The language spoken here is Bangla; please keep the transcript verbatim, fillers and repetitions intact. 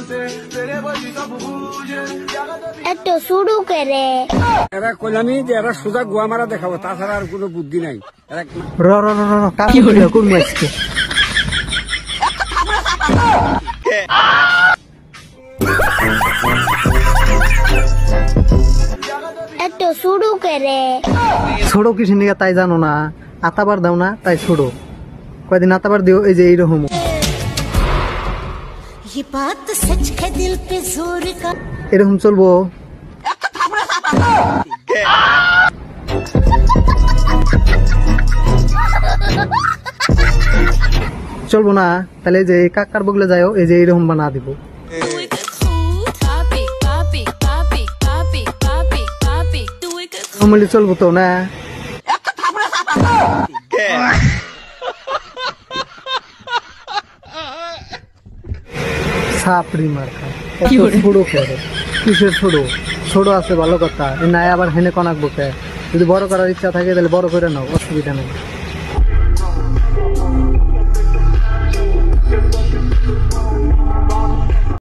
এত শুরু করে এরা কইলামি যে এরা সোজা গোয়া মারা দেখাবো, তাছাড়া আর কোনো বুদ্ধি নাই। র র র র কাকি হইলো কোন মাছকে এত শুরু করে ছোড়ো কিসের নিয়ে তাই জানো না, আতাবার দাও না তাই ছোড়ো, কয়দিন আতাবার দিও এই যে এইরকম এরকম চলবো। চলবো না তাহলে এই যে কাকার বগলে যাও এই যে এইরকম বানা দিব। চলবো তো না সাপড়ি মার্কা ছোড়ো করে কিসের ছোড়ো ছোড়ো আছে ভালো কথা, নাই আবার হেনে কনাক বকে, যদি বড় করার ইচ্ছা থাকে তাহলে বড় করে নাও, অসুবিধা নেই।